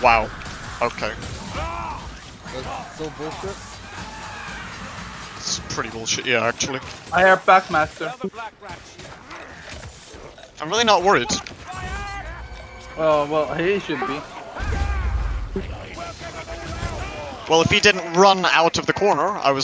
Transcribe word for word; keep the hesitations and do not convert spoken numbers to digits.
Wow. Okay. That's so bullshit. It's pretty bullshit, yeah, actually. I hear Backmaster. I'm really not worried. Oh, well, he should be. Well, if he didn't run out of the corner, I was